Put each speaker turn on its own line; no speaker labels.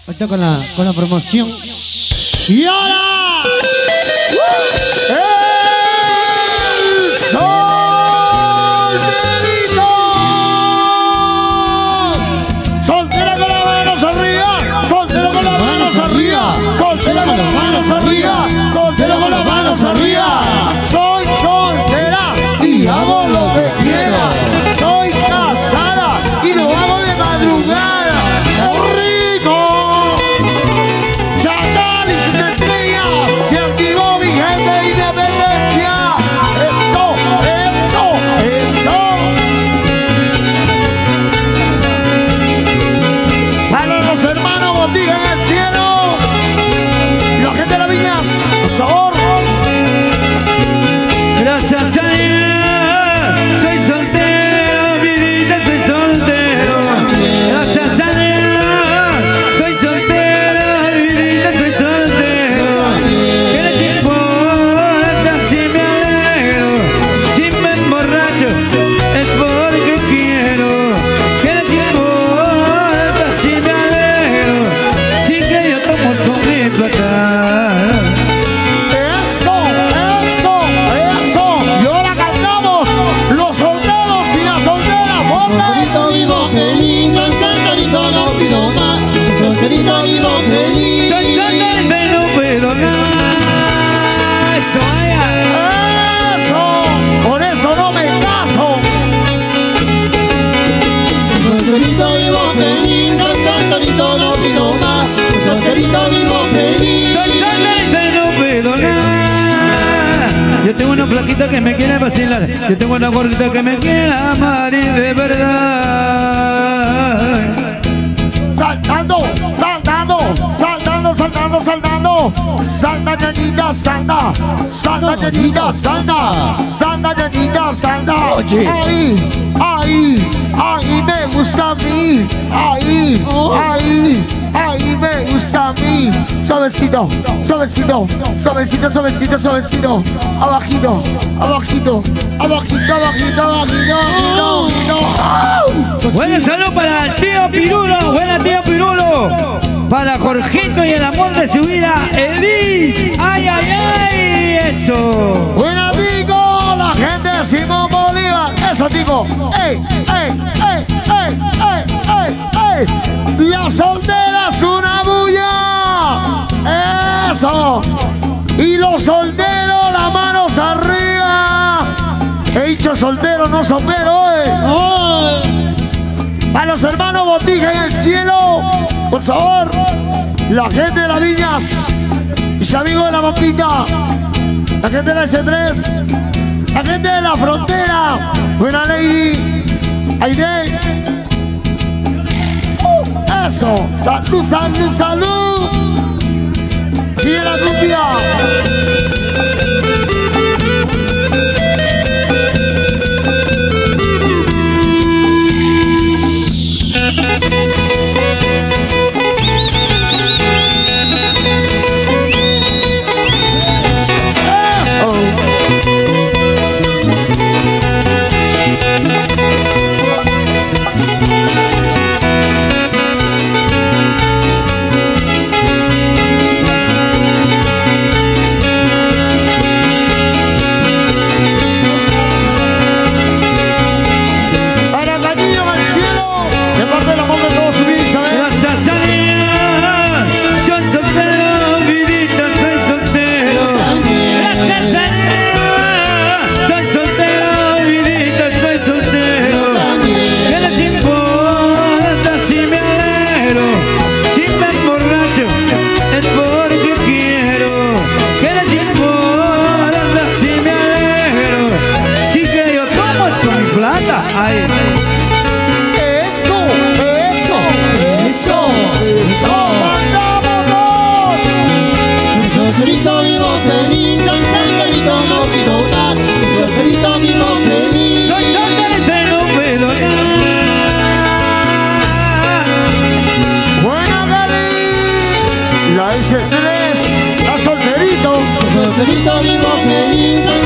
Ahorita con la promoción. Y ahora el solterito. Soltera con las manos arriba. Soltera con las manos arriba. Soltera con las manos arriba. Soltera con las manos arriba. Soy soltera y hago lo que quiera. Soy casada y lo hago de madrugada.
Solterito vivo feliz. Soy solterito y no puedo nada. Eso,
eso. Por eso no me caso.
Solterito vivo feliz. Soy solterito, no pido más. Solterito vivo feliz. Soy solterito y no puedo nada. Yo tengo una flaquita que me quiere vacilar. Yo tengo una gordita que me quiere amar y de verdad.
Saltando, saltando, saltando, saltando, saltando. Salta, ñañita, salta. Salta, ñañita, salta. Salta, ñañita, salta. Ahí, ahí, ahí me gusta a mí. Ahí, ahí, ahí me gusta a mí. Suavecito, suavecito, suavecito, suavecito, suavecito. Abajito, abajito, abajito, abajito, abajito, abajito.
Buen saludo para el tío Pirulo. Buena tío Pirulo. Para Jorgito y el amor de su vida, Edith. Ay, ay, ay, eso.
Buena digo, la gente de Simón Bolívar. Eso digo. Ey, ey, ey, ey, ey, ey, ey. La soltera es una bulla. Eso. Y los solteros, las manos arriba. He dicho soltero, no sombrero, A los hermanos Botija en el cielo, por favor, la gente de las Viñas, mis amigos de la Pampita, la gente de la S3, la gente de la frontera, buena lady, Aide. Eso, salud, salud, salud. Sigue la cumbia.
Solterito vivo feliz.